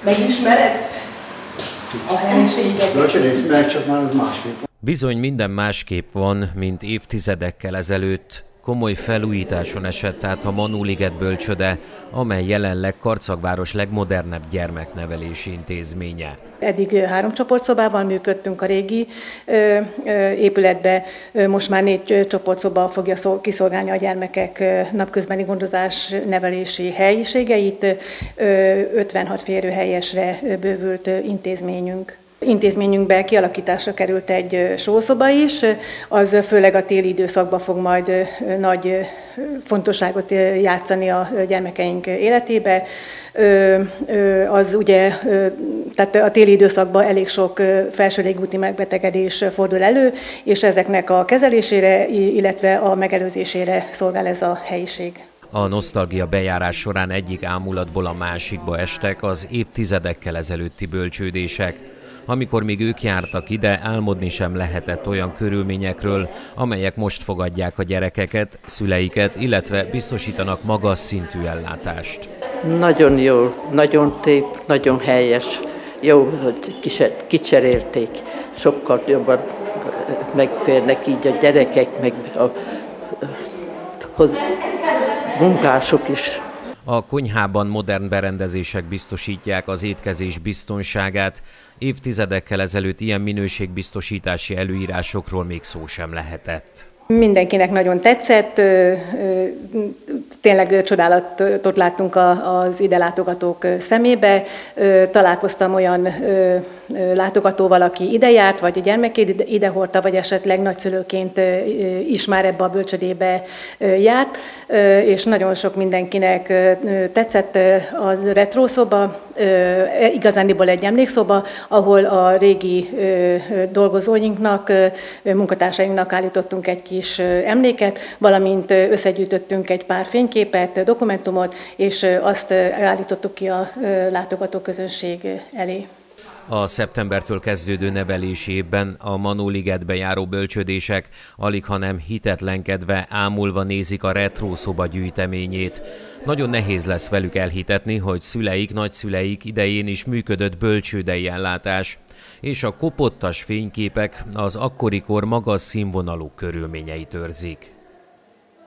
Megismered a helyiségeket? Bölcsödét, mert csak már másképp. Bizony minden másképp van, mint évtizedekkel ezelőtt. Komoly felújításon esett át a Manóliget bölcsöde, amely jelenleg Karcagváros legmodernebb gyermeknevelési intézménye. Eddig 3 csoportszobával működtünk a régi épületbe, most már 4 csoportszoba fogja kiszolgálni a gyermekek napközbeni gondozás nevelési helyiségeit, 56 férőhelyesre bővült intézményünk. Intézményünkbe kialakításra került egy sószoba is, az főleg a téli időszakban fog majd nagy fontosságot játszani a gyermekeink életébe. Az ugye, tehát a téli időszakban elég sok felső légúti megbetegedés fordul elő, és ezeknek a kezelésére, illetve a megelőzésére szolgál ez a helyiség. A nosztalgia bejárás során egyik ámulatból a másikba estek az évtizedekkel ezelőtti bölcsődések. Amikor még ők jártak ide, álmodni sem lehetett olyan körülményekről, amelyek most fogadják a gyerekeket, szüleiket, illetve biztosítanak magas szintű ellátást. Nagyon jó, nagyon szép, nagyon helyes. Jó, hogy kicserélték. Sokkal jobban megférnek így a gyerekek, meg a munkások is. A konyhában modern berendezések biztosítják az étkezés biztonságát. Évtizedekkel ezelőtt ilyen minőségbiztosítási előírásokról még szó sem lehetett. Mindenkinek nagyon tetszett, tényleg csodálatot láttunk az ide látogatók szemébe. Találkoztam olyan látogatóval, aki ide járt, vagy a gyermekét ide hordta, vagy esetleg nagyszülőként is már ebbe a bölcsödébe járt, és nagyon sok mindenkinek tetszett a retrószoba, igazándiból egy emlékszoba, ahol a régi dolgozóinknak, munkatársainknak állítottunk egy kis emléket, valamint összegyűjtöttünk egy pár fényképet, dokumentumot, és azt állítottuk ki a látogatóközönség elé. A szeptembertől kezdődő nevelési évben a Manóligetbe járó bölcsödések alighanem hitetlenkedve, ámulva nézik a retrószoba gyűjteményét. Nagyon nehéz lesz velük elhitetni, hogy szüleik, nagyszüleik idején is működött bölcsődei ellátás, és a kopottas fényképek az akkori kor magas színvonalú körülményeit őrzik.